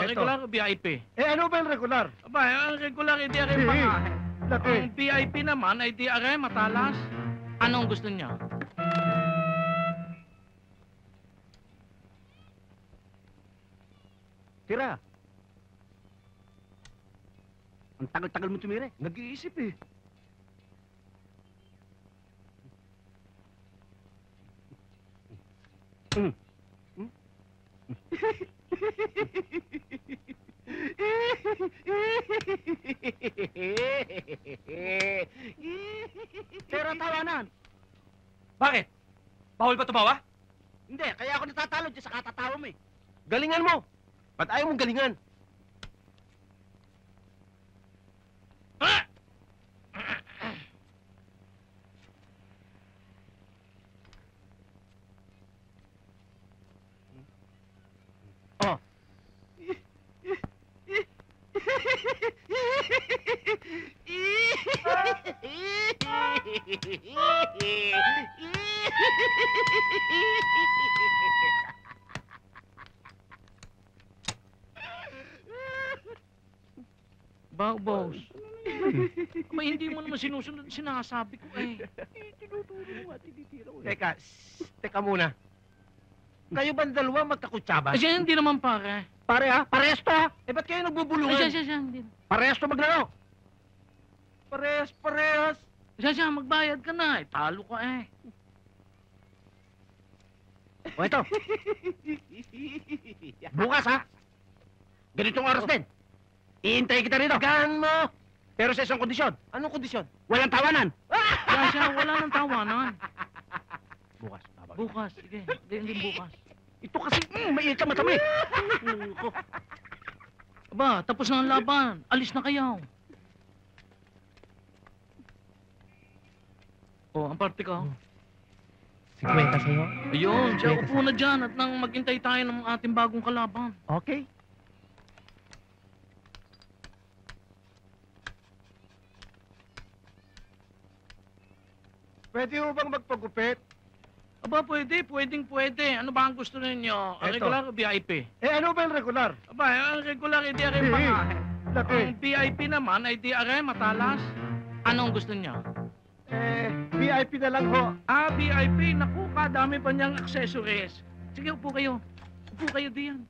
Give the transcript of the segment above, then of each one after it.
regular o VIP? Ano ba yung regular? Aba, ang regular ay di aray pangahe. Laki. Ang VIP naman ay di aray matalas. Anong gusto niya? Tira. Ang tagal-tagal mo tumira. Nag-iisip eh. Pero tawanan. Bakit? Bawal ba tumawa? Hindi, kaya ako natatalo dyan sa katatawa mo eh. Galingan mo. Ba't ayaw mong galingan? Ah! Oh. Boss. Aba, hindi mo naman sinusunod ang sinasabi ko eh. Teka muna. Kayo ba dalawa magkakutsaba? Ay, siya hindi naman pare. Pare ha? Parehas to ha? Ba't kayo Ay, nagbubulungan? siya, hindi. Parehas to maglaro. Parehas. Siya, magbayad ka na. Talo ka eh. O ito. Bukas ha? Ganitong oras din. Iintay kita rito. Gaan mo. Pero sa isang kondisyon. Anong kondisyon? Walang tawanan. Siya, wala nang tawanan. Bukas. Bukas, sige. Hindi bukas. Ito kasi, maiit ka matami. Aba, tapos na ang laban. Alis na kayo. Oh, ang parte ka. 50 sa'yo? Ayun, siya, upo na dyan at nang maghintay tayo ng ating bagong kalaban. Okay. Pwede mo bang magpagupit? Aba, pwede. Ano ba ang gusto ninyo? Ang Eto. regular o VIP? Ano ba yung regular? Aba, ang regular ay di aray pangahe. Laki. Ang VIP naman ay di aray matalas. Anong gusto niya? VIP na lang ho. Ah, VIP. Naku, kadami pa niyang accessories. Sige, upo kayo. Upo kayo diyan.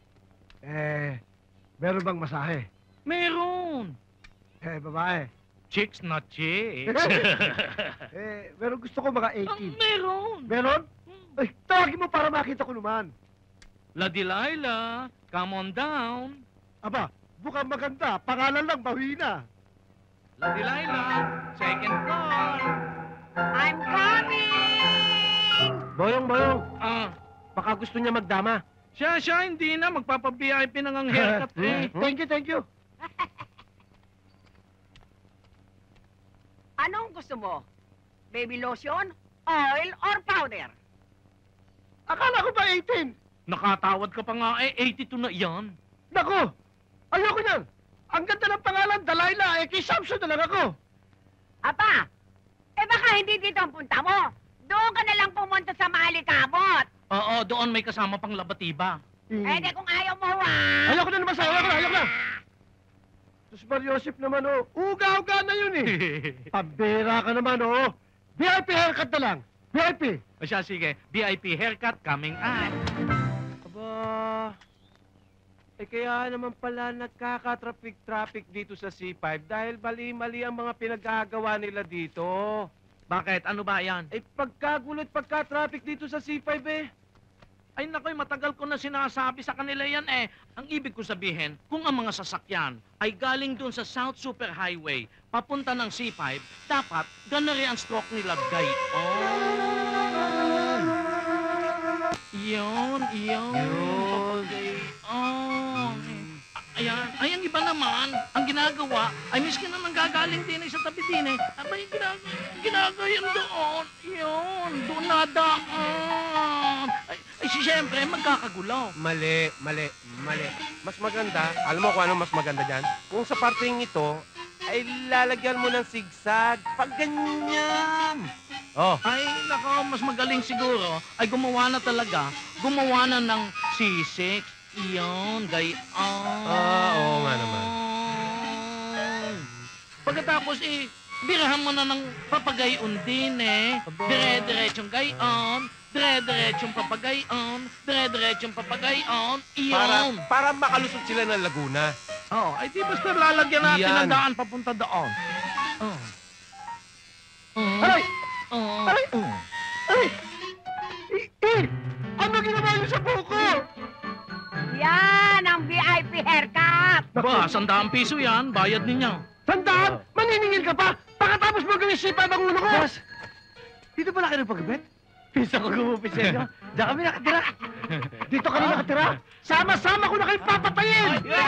Meron bang masahe? Meron. Babae. Chicks na chicks. Meron gusto ko mga Ang meron. Meron? Ay, tawagin mo para makita ko naman. La Delilah, come on down. Aba, mukhang maganda. Pangalan lang, bawi na. La Delilah, second floor. I'm coming! Boyong, baka gusto niya magdama. Siya, hindi na. Magpapa-VIP na ng haircut eh. Thank you. Anong gusto mo? Baby lotion, oil, or powder? Akala ko ba 18? Nakatawad ka pa nga eh. 82 na yan. Naku! Ayoko niyan! Ang ganda ng pangalan, Delilah, kay Samson na lang ako. Apa, baka hindi dito ang punta mo. Doon ka na lang pumunta sa Malikabot. Oo, doon may kasama pang labatiba. Di kung ayaw mo, Ayoko na naman sa'yo, ayoko na. Sus Mariosip naman, uga-uga na yun eh. Pambira ka naman, VIP haircut na lang. VIP. O siya, sige. VIP haircut coming up. Aba, kaya naman pala nagkaka-traffic dito sa C5 dahil mali-mali ang mga pinagagawa nila dito. Bakit? Ano ba yan? Pagkagulo at pagka-traffic dito sa C5 eh. Ay nakoy, matagal ko na sinasabi sa kanila yan eh. Ang ibig ko sabihin, kung ang mga sasakyan ay galing dun sa South Superhighway papunta ng C5, dapat ganari ang stroke nila gayon. Yun. Ayan. Ay, ang iba naman, ang ginagawa, ay miski na nanggagaling din sa tabi din eh. Abay, ginagayan doon. Yun, doon nadaan. Ay, siyempre, magkakagulaw. Mali. Mas maganda, alam mo kung ano mas maganda dyan? Kung sa parting ito, ay lalagyan mo ng sigsag. Pag ganyan. Oh, Ay, nako, mas magaling siguro ay gumawa na ng C6 Iyon, gayon. Oo nga naman. Pagkatapos birahan mo na ng papagayon din Aba. Dire-diretsong gayon, dire-diretsong papagayon, dire-diretsong papagayon. Iyon. Para makalusot sila ng Laguna. Oh, ay di basta lalagyan natin Yan. ang daan papunta doon. Oh. Aray! Oh. Aray! Oh. Ay! Ano ginawa niyo sa buko? Yan ang VIP haircut. Ba, 100 piso yan, bayad ninyo. Tandaan! Maniningil ka pa! Pagkatapos mo gawin sipa ng ulo ko! Boss, dito pala kayo nagpagupit? Pisa ko gumupit sa inyo. Diyan kami nakatira. Dito ka na nakatira! Sama-sama ko na kayo papatayin!